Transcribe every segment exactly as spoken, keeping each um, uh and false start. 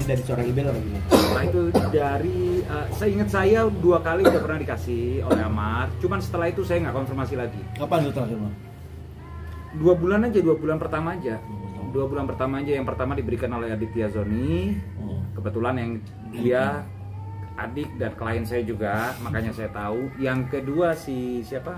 dari seorang Ibel atau gimana? Nah itu dari, uh, saya ingat saya dua kali udah pernah dikasih oleh Amar, cuman setelah itu saya nggak konfirmasi lagi. Kapan itu terakhir, Bang? Dua bulan aja, dua bulan pertama aja. Dua bulan pertama aja, yang pertama diberikan oleh Aditya Zoni. Kebetulan yang dia adik dan klien saya juga, makanya saya tahu. Yang kedua si siapa?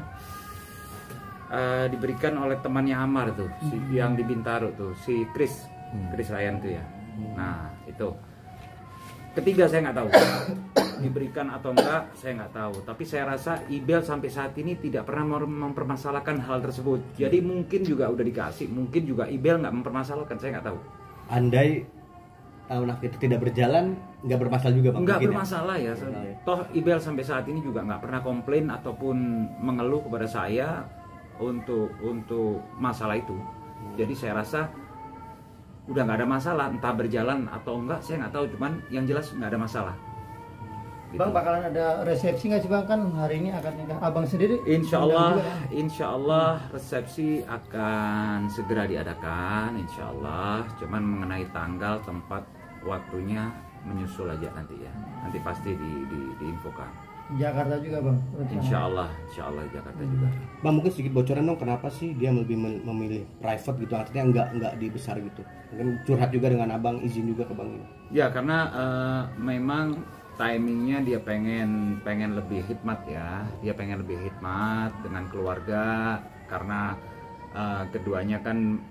Uh, diberikan oleh temannya Amar tuh, si, yang di Bintaro tuh, si Chris, Chris Ryan tuh ya. Nah itu. Ketiga saya nggak tahu diberikan atau enggak, saya nggak tahu. Tapi saya rasa Ibel sampai saat ini tidak pernah mempermasalahkan hal tersebut. Jadi mungkin juga udah dikasih, mungkin juga Ibel nggak mempermasalahkan, saya nggak tahu. Andai tahun itu tidak berjalan, nggak bermasalah juga Bang? Nggak bermasalah ya. ya. Toh Ibel sampai saat ini juga nggak pernah komplain ataupun mengeluh kepada saya untuk untuk masalah itu. Jadi saya rasa udah nggak ada masalah, entah berjalan atau enggak saya nggak tahu, cuman yang jelas nggak ada masalah. Gitu. Bang, bakalan ada resepsi nggak sih Bang? Kan hari ini akan nikah Abang sendiri. Insya Allah, insya Allah resepsi akan segera diadakan, insya Allah. Cuman mengenai tanggal, tempat, waktunya menyusul aja nanti ya. Nanti pasti di, di, diinfokan. Jakarta juga Bang? Insya Allah, insya Allah Jakarta hmm. juga. Bang, mungkin sedikit bocoran dong, kenapa sih dia lebih memilih private gitu, artinya nggak nggak dibesar gitu? Mungkin curhat juga dengan Abang, izin juga ke Bang ini. Ya karena uh, memang timingnya dia pengen pengen lebih hikmat ya, dia pengen lebih hikmat dengan keluarga karena uh, keduanya kan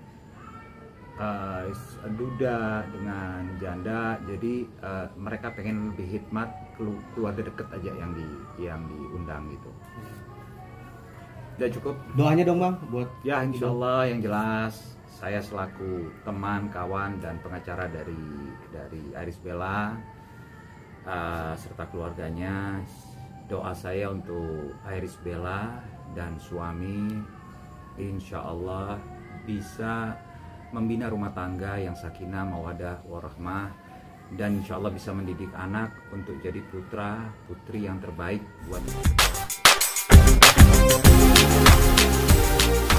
uh, duda dengan janda, jadi uh, mereka pengen lebih hikmat, keluarga deket aja yang di yang diundang gitu. Udah cukup. Doanya dong Bang buat ya insya Allah yang jelas saya selaku teman, kawan dan pengacara dari dari Iris Bella uh, serta keluarganya, doa saya untuk Iris Bella dan suami insya Allah bisa membina rumah tangga yang sakinah, mawadah, warahmah, dan insya Allah bisa mendidik anak untuk jadi putra putri yang terbaik buat